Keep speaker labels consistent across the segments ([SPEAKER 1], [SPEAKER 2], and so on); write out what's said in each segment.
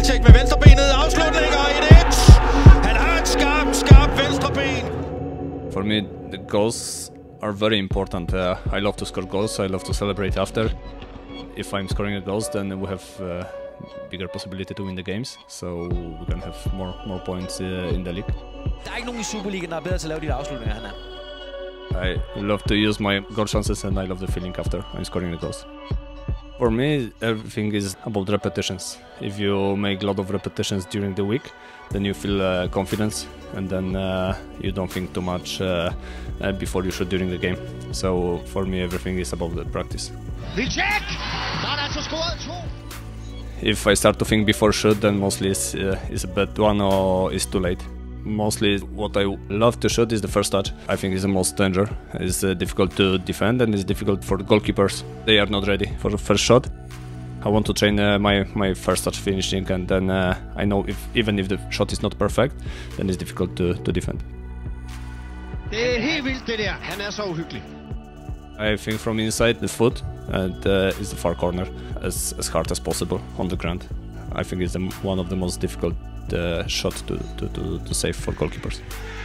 [SPEAKER 1] indtægt med venstrebenet. Afslutning og 1-1. Han har et skarpt venstreben.
[SPEAKER 2] For me, the goals are very important. I love to score goals. I love to celebrate after. If I'm scoring a goals, then we have bigger possibility to win the games. So we can have more points in the league.
[SPEAKER 3] Der er ikke nogen i Superligaen, der er bedre til at lave de afslutninger, han er.
[SPEAKER 2] I love to use my goal chances, and I love the feeling after I'm scoring the goals. For me, everything is about repetitions. If you make a lot of repetitions during the week, then you feel confidence, and then you don't think too much before you shoot during the game. So for me, everything is about the practice. If I start to think before shoot, then mostly it's a bad one or it's too late. Mostly what I love to shoot is the first touch. I think it's the most danger. It's difficult to defend, and it's difficult for the goalkeepers. They are not ready for the first shot. I want to train my first touch finishing, and then I know even if the shot is not perfect, then it's difficult to defend.
[SPEAKER 4] Det er helt vildt det der. Han er så uhyggelig.
[SPEAKER 2] I think from inside the foot and is the far corner as hard as possible on the ground. I think it's one of the most difficult shot to save for goalkeepers.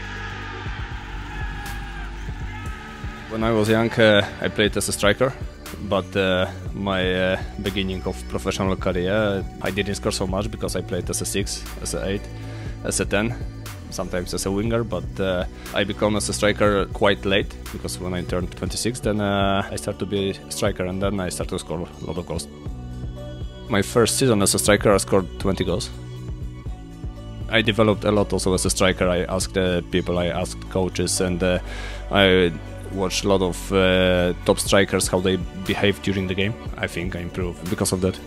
[SPEAKER 2] When I was young, I played as a striker, but my beginning of professional career, I didn't score so much because I played as a 6, as a 8, as a 10, sometimes as a winger, but I became as a striker quite late, because when I turned 26, then I started to be a striker, and then I started to score a lot of goals. My first season as a striker, I scored 20 goals. I developed a lot also as a striker. I asked people, I asked coaches, and I watched a lot of top strikers, how they behave during the game. I think I improved because of that.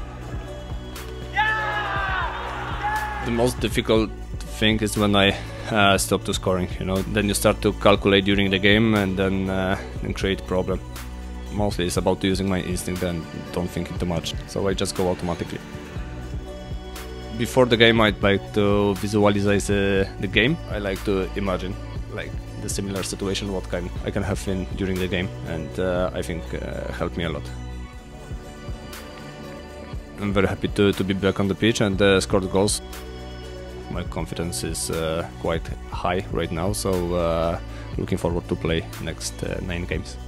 [SPEAKER 2] The most difficult thing is when I stop to scoring. You know, then you start to calculate during the game, and then create problem. Mostly it's about using my instinct and don't think too much. So I just go automatically. Before the game, I'd like to visualize the game. I like to imagine like the similar situation, what I can have during the game, and I think helped me a lot. I'm very happy to be back on the pitch and score the goals. My confidence is quite high right now, so looking forward to play next 9 games.